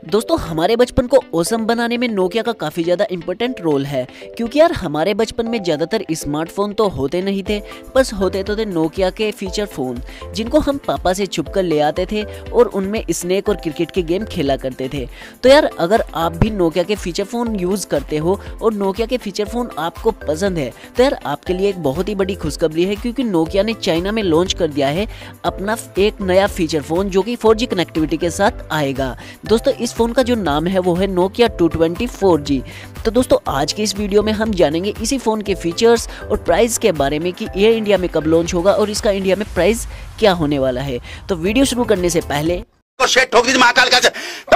दोस्तों हमारे बचपन को औसम बनाने में नोकिया का काफ़ी ज़्यादा इम्पोर्टेंट रोल है, क्योंकि यार हमारे बचपन में ज़्यादातर स्मार्टफोन तो होते नहीं थे, बस होते तो थे नोकिया के फीचर फ़ोन, जिनको हम पापा से छुप कर ले आते थे और उनमें स्नेक और क्रिकेट के गेम खेला करते थे। तो यार अगर आप भी नोकिया के फीचर फ़ोन यूज़ करते हो और नोकिया के फीचर फ़ोन आपको पसंद है, तो यार आपके लिए एक बहुत ही बड़ी खुशखबरी है, क्योंकि नोकिया ने चाइना में लॉन्च कर दिया है अपना एक नया फीचर फ़ोन जो कि 4G कनेक्टिविटी के साथ आएगा। दोस्तों इस फ़ोन का जो नाम है वो है नोकिया 220 4G। तो दोस्तों आज की इस वीडियो में हम जानेंगे इसी फ़ोन के फीचर्स और प्राइस के बारे में कि ये इंडिया में कब लॉन्च होगा और इसका इंडिया में प्राइस क्या होने वाला है। तो वीडियो शुरू करने से पहले ठोक दीजिए, महाकाल का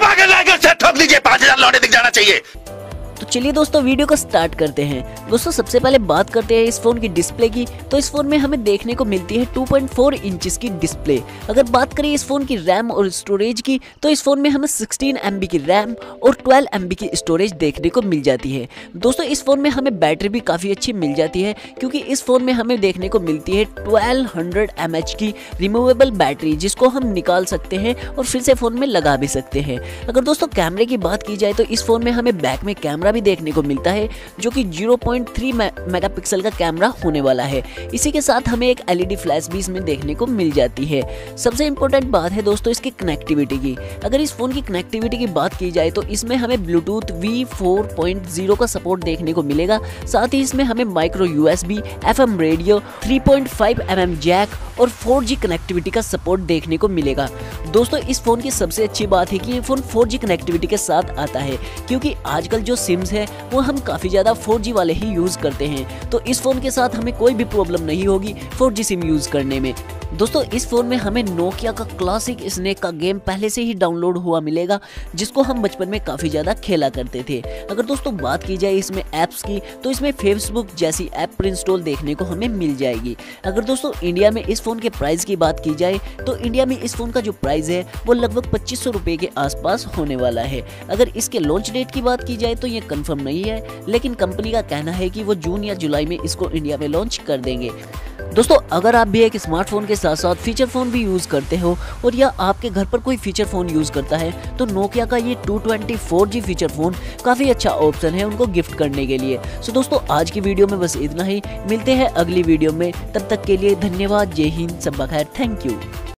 ठोक दीजिए, 5000 लौटे दिख जाना चाहिए। तो चलिए दोस्तों वीडियो को स्टार्ट करते हैं। दोस्तों सबसे पहले बात करते हैं इस फ़ोन की डिस्प्ले की। तो इस फ़ोन में हमें देखने को मिलती है 2.4 इंचेस की डिस्प्ले। अगर बात करें इस फ़ोन की रैम और स्टोरेज की, तो इस फ़ोन में हमें 16 MB की रैम और 12 MB की स्टोरेज देखने को मिल जाती है। दोस्तों इस फ़ोन में हमें बैटरी भी काफ़ी अच्छी मिल जाती है, क्योंकि इस फ़ोन में हमें देखने को मिलती है 1200 mAh की रिमूवेबल बैटरी, जिसको हम निकाल सकते हैं और फिर से फ़ोन में लगा भी सकते हैं। अगर दोस्तों कैमरे की बात की जाए तो इस फ़ोन में हमें बैक में कैमरा भी देखने को मिलता है, जो कि 0.3 मेगापिक्सल का कैमरा होने वाला है। इसी के साथ हमें एक LED फ्लैश भी इसमें देखने को मिल जाती है। सबसे इंपॉर्टेंट बात है दोस्तों इसकी कनेक्टिविटी की। अगर इस फोन की कनेक्टिविटी की बात की जाए तो इसमें हमें ब्लूटूथ V4.0 का सपोर्ट देखने को मिलेगा। साथ ही इसमें हमें micro USB, FM radio, 3.5 mm jack और 4G कनेक्टिविटी का सपोर्ट देखने को मिलेगा। दोस्तों इस फोन की सबसे अच्छी बात है कि ये फोन 4G कनेक्टिविटी के साथ आता है, क्योंकि आजकल जो सिम्स है वो हम काफ़ी ज़्यादा 4G वाले ही यूज़ करते हैं। तो इस फ़ोन के साथ हमें कोई भी प्रॉब्लम नहीं होगी 4G सिम यूज़ करने में। दोस्तों इस फ़ोन में हमें नोकिया का क्लासिक स्नेक का गेम पहले से ही डाउनलोड हुआ मिलेगा, जिसको हम बचपन में काफ़ी ज़्यादा खेला करते थे। अगर दोस्तों बात की जाए इसमें ऐप्स की, तो इसमें फेसबुक जैसी ऐप इंस्टॉल देखने को हमें मिल जाएगी। अगर दोस्तों इंडिया में इस फ़ोन के प्राइस की बात की जाए तो इंडिया में इस फ़ोन का जो प्राइस है वो लगभग 2500 रुपये के आसपास होने वाला है। अगर इसके लॉन्च डेट की बात की जाए तो ये कंफर्म नहीं है, लेकिन कंपनी का कहना है कि वो जून या जुलाई में इसको इंडिया में लॉन्च कर देंगे। दोस्तों अगर आप भी एक स्मार्टफोन के साथ साथ फीचर फ़ोन भी यूज़ करते हो और या आपके घर पर कोई फीचर फ़ोन यूज़ करता है, तो नोकिया का ये 220 4G फीचर फ़ोन काफ़ी अच्छा ऑप्शन है उनको गिफ्ट करने के लिए। सो दोस्तों आज की वीडियो में बस इतना ही। मिलते हैं अगली वीडियो में, तब तक के लिए धन्यवाद। जय हिंद, सब खैर, थैंक यू।